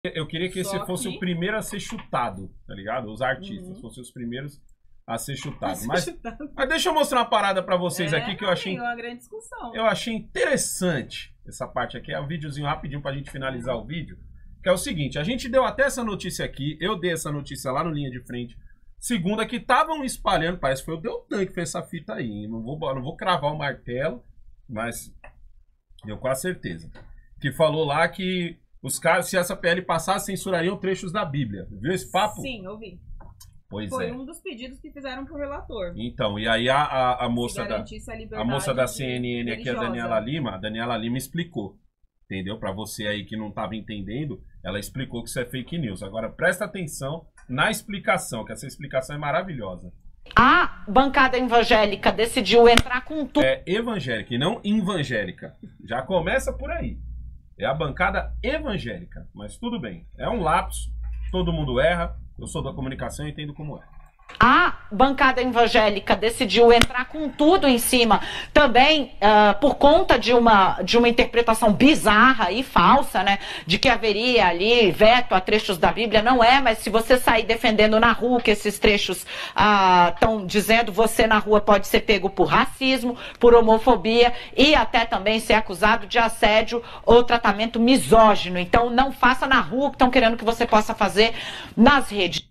Eu queria que esse fosse o primeiro a ser chutado, tá ligado? Os artistas fossem os primeiros a ser chutados. Mas deixa eu mostrar uma parada pra vocês aqui que eu achei... uma grande discussão. Eu achei interessante essa parte aqui. É um videozinho rapidinho pra gente finalizar o vídeo. Que é o seguinte, a gente deu até essa notícia aqui, eu dei essa notícia lá no Linha de Frente, segunda, que estavam espalhando, parece que foi o Deltan que fez essa fita aí. Não vou cravar o martelo, mas deu quase certeza. Que falou lá que os caras, se essa PL passasse, censurariam trechos da Bíblia. Viu esse papo? Sim, eu vi. Pois foi um dos pedidos que fizeram pro relator. Então, e aí a moça da CNN aqui, a Daniela Lima explicou. Entendeu? Para você aí que não estava entendendo, ela explicou que isso é fake news. Agora presta atenção na explicação, que essa explicação é maravilhosa. A bancada evangélica decidiu entrar com tudo. É evangélica e não evangélica. Já começa por aí. É a bancada evangélica. Mas tudo bem. É um lapso. Todo mundo erra. Eu sou da comunicação e entendo como é. A bancada evangélica decidiu entrar com tudo em cima, também por conta de uma interpretação bizarra e falsa, né, de que haveria ali veto a trechos da Bíblia. Não é, mas se você sair defendendo na rua que esses trechos estão dizendo, você na rua pode ser pego por racismo, por homofobia e até também ser acusado de assédio ou tratamento misógino. Então não faça na rua o que estão querendo que você possa fazer nas redes.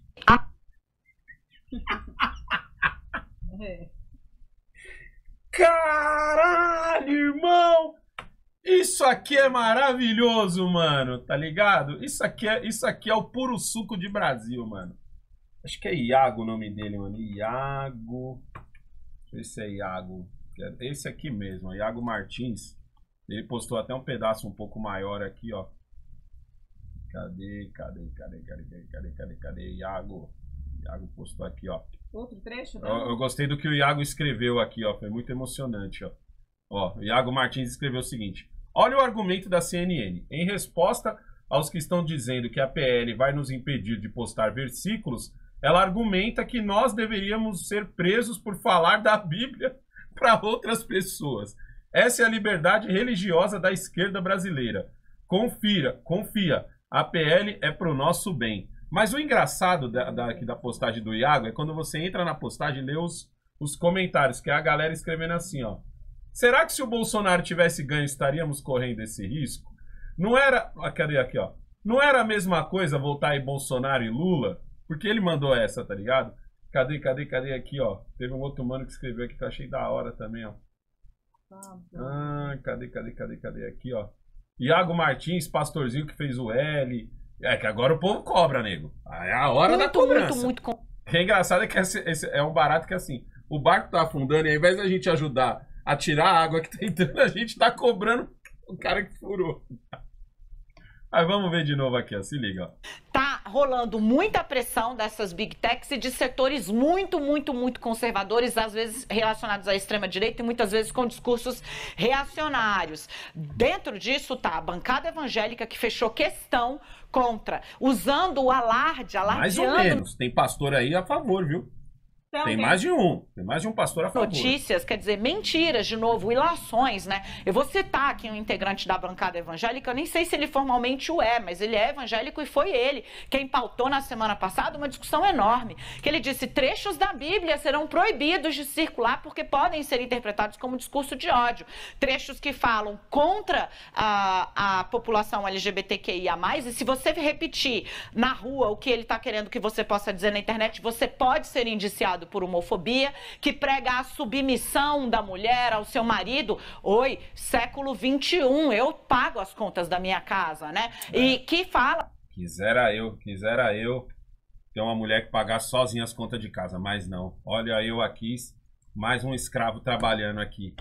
Caralho, irmão! Isso aqui é maravilhoso, mano, tá ligado? Isso aqui é o puro suco de Brasil, mano. Acho que é Iago o nome dele, mano. Iago. Deixa eu ver se é Iago. Esse aqui mesmo, Iago Martins. Ele postou até um pedaço um pouco maior aqui, ó. Cadê Iago? Iago postou aqui, ó. Outro trecho, né? Eu gostei do que o Iago escreveu aqui, ó. Foi muito emocionante, ó. Ó, o Iago Martins escreveu o seguinte. Olha o argumento da CNN. Em resposta aos que estão dizendo que a PL vai nos impedir de postar versículos, ela argumenta que nós deveríamos ser presos por falar da Bíblia para outras pessoas. Essa é a liberdade religiosa da esquerda brasileira. Confia. A PL é pro nosso bem. Mas o engraçado da postagem do Iago é quando você entra na postagem e lê os comentários, que é a galera escrevendo assim, ó. Será que se o Bolsonaro tivesse ganho, estaríamos correndo esse risco? Não era... Cadê aqui, ó? Não era a mesma coisa voltar em Bolsonaro e Lula? Porque ele mandou essa, tá ligado? Cadê aqui, ó? Teve um outro mano que escreveu aqui que eu achei da hora também, ó. Cadê aqui, ó? Iago Martins, pastorzinho que fez o L... É que agora o povo cobra, nego. É a hora da cobrança. O que é engraçado é que esse é um barato que assim, o barco tá afundando e ao invés da gente ajudar a tirar a água que tá entrando, a gente tá cobrando o cara que furou. Mas vamos ver de novo aqui, ó. Se liga, ó. Tá rolando muita pressão dessas big techs e de setores muito conservadores, às vezes relacionados à extrema-direita e muitas vezes com discursos reacionários. Dentro disso tá a bancada evangélica que fechou questão contra, usando o alardeando... Mais ou menos. Tem pastor aí a favor, viu? Então, tem mais de um pastor a favor. Notícias, quer dizer, mentiras, de novo, ilações, né? Eu vou citar aqui um integrante da bancada evangélica, eu nem sei se ele formalmente o é, mas ele é evangélico e foi ele quem pautou na semana passada uma discussão enorme, que ele disse, trechos da Bíblia serão proibidos de circular porque podem ser interpretados como discurso de ódio. Trechos que falam contra a população LGBTQIA+, e se você repetir na rua o que ele está querendo que você possa dizer na internet, você pode ser indiciado por homofobia, que prega a submissão da mulher ao seu marido. Oi, século XXI, eu pago as contas da minha casa, né? E que fala... Quisera eu ter uma mulher que pagasse sozinha as contas de casa, mas não. Olha eu aqui, mais um escravo trabalhando aqui.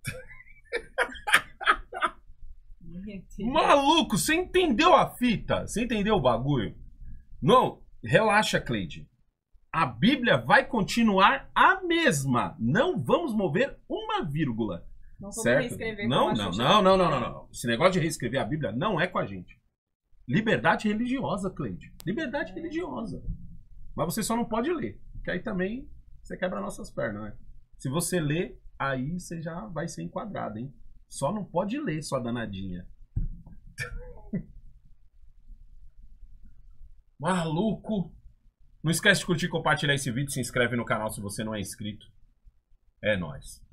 Maluco, você entendeu a fita? Você entendeu o bagulho? Não, relaxa, Cleide. A Bíblia vai continuar a mesma. Não vamos mover uma vírgula. Não certo? Não. Esse negócio de reescrever a Bíblia não é com a gente. Liberdade religiosa, Cleide. Liberdade religiosa. Mas você só não pode ler. Porque aí também você quebra nossas pernas, né? Se você ler, aí você já vai ser enquadrado, hein? Só não pode ler, sua danadinha. Maluco. Não esquece de curtir e compartilhar esse vídeo. Se inscreve no canal se você não é inscrito. É nóis.